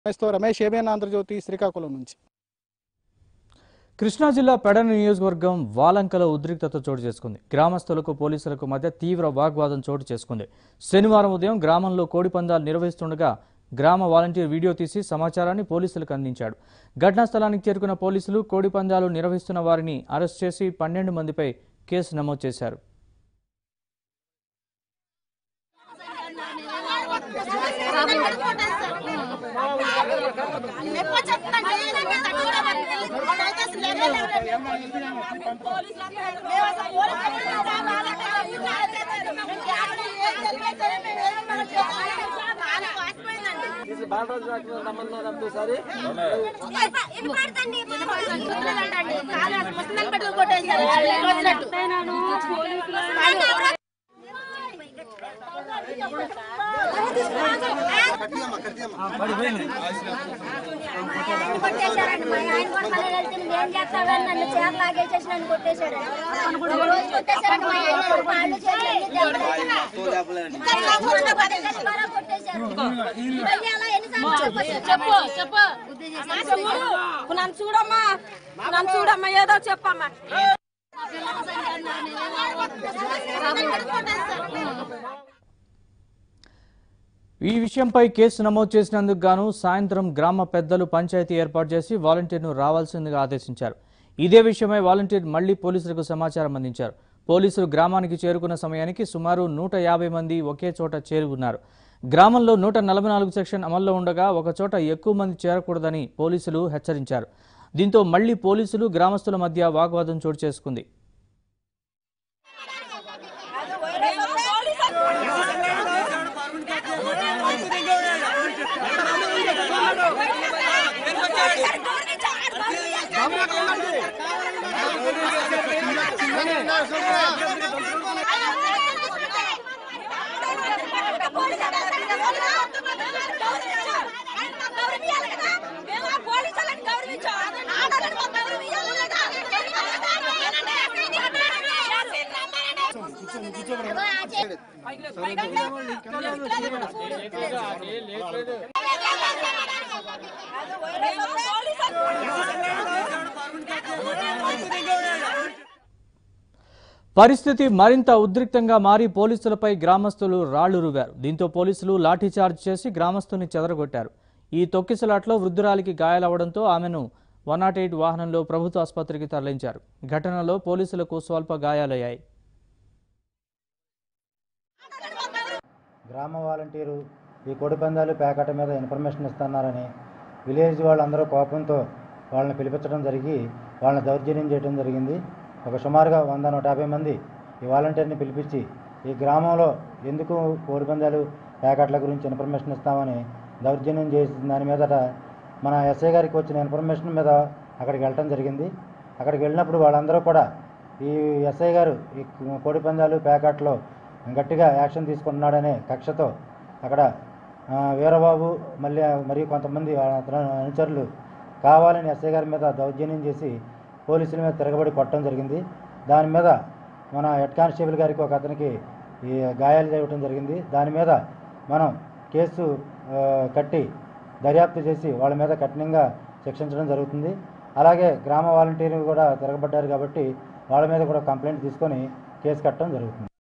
Ramesh ABN Andhra Jyothi Srikakulam నుంచి. కృష్ణా జిల్లా పెడన నియోజకవర్గం వాలంకలో ఉద్రిక్తత చోటు చేసుకుంది. గ్రామస్తులకు పోలీసులకు మధ్య తీవ్ర వాగ్వాదం చోటు చేసుకుంది. శనివారం ఉదయం గ్రామంలో కోడి పందాలు నిర్వహిస్తుండగా గ్రామ వాలంటీర్ వీడియో తీసి సమాచారాన్ని పోలీసులకు అందించాడు. ఘటనా స్థలానికి చేరుకున్న పోలీసులు కోడి పందాలు నిర్వహిస్తున్న వారిని అరెస్ట్ చేసి 12 మందిపై కేసు నమోదు చేశారు. చూడమ్మా ఏదో చెప్పమ్మా. ఈ విషయంపై కేసు నమోదు చేసినందుకు గాను సాయంత్రం గ్రామ పెద్దలు పంచాయతీ ఏర్పాటు చేసి వాలంటీర్ను రావాల్సిందిగా ఆదేశించారు. ఇదే విషయమై వాలంటీర్ మళ్లీ పోలీసులకు సమాచారం అందించారు. పోలీసులు గ్రామానికి చేరుకున్న సమయానికి సుమారు 150 మంది ఒకే చోట చేరుకున్నారు. గ్రామంలో 144 సెక్షన్ అమల్లో ఉండగా ఒకచోట ఎక్కువ మంది చేరకూడదని పోలీసులు హెచ్చరించారు. దీంతో మళ్లీ పోలీసులు గ్రామస్తుల మధ్య వాగ్వాదం చోటు చేసుకుంది. పరిస్థితి మరింత ఉద్రిక్తంగా మారి పోలీసులపై గ్రామస్తులు రాళ్లు రువ్వారు. దీంతో పోలీసులు లాఠీచార్జ్ చేసి గ్రామస్తుల్ని చెదరగొట్టారు. ఈ తొక్కిసలాట్లో వృద్ధురాలికి గాయాలవడంతో ఆమెను 108 వాహనంలో ప్రభుత్వ ఆసుపత్రికి తరలించారు. ఘటనలో పోలీసులకు స్వల్ప గాయాలయ్యాయి. గ్రామ వాలంటీరు ఈ కోడి పందాలు ప్యాకెట్ మీద ఇన్ఫర్మేషన్ ఇస్తున్నారని విలేజ్ వాళ్ళందరూ కోపంతో వాళ్ళని పిలిపించడం జరిగి వాళ్ళని దౌర్జన్యం చేయడం జరిగింది. ఒక సుమారుగా 100-150 మంది ఈ వాలంటీర్ని పిలిపించి ఈ గ్రామంలో ఎందుకు కోడి పందాలు ప్యాకెట్ల గురించి ఇన్ఫర్మేషన్ ఇస్తామని దౌర్జన్యం చేసిన దాని మీదట మన ఎస్ఐ గారికి వచ్చిన ఇన్ఫర్మేషన్ మీద అక్కడికి వెళ్ళటం జరిగింది. అక్కడికి వెళ్ళినప్పుడు వాళ్ళందరూ కూడా ఈ ఎస్ఐ గారు ఈ కోడి పందాలు ప్యాకెట్లో గట్టిగా యాక్షన్ తీసుకుంటున్నాడనే కక్షతో అక్కడ వీరబాబు మరియు కొంతమంది అనుచరులు కావాలని ఎస్ఐ గారి మీద దౌర్జన్యం చేసి పోలీసుల మీద తిరగబడి కొట్టడం జరిగింది. దాని మీద మన హెడ్ కానిస్టేబుల్ గారికి ఒక అతనికి ఈ గాయాలు చేయడం జరిగింది. దాని మీద మనం కేసు కట్టి దర్యాప్తు చేసి వాళ్ళ మీద కఠినంగా శిక్షించడం జరుగుతుంది. అలాగే గ్రామ వాలంటీర్లు కూడా తిరగబడ్డారు కాబట్టి వాళ్ళ మీద కూడా కంప్లైంట్ తీసుకొని కేసు కట్టడం జరుగుతుంది.